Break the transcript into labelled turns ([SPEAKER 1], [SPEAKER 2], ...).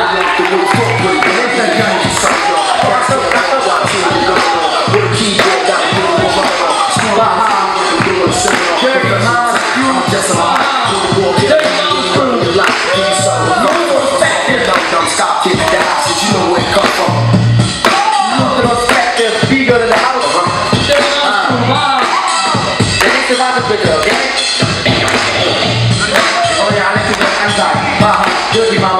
[SPEAKER 1] love the new footprint. It's that gang you suck, yo. That's the one team you don't know. With a keyboard that you don't know. School out high, I'm doing a seminar. I'm just a lie. Walk in, you're like, do something. Dumb, stop getting the house, you know where it come from. Look at those factors, bigger than the house. They make the vibe bigger, okay? Oh yeah, I like to get anti. Dirty mama.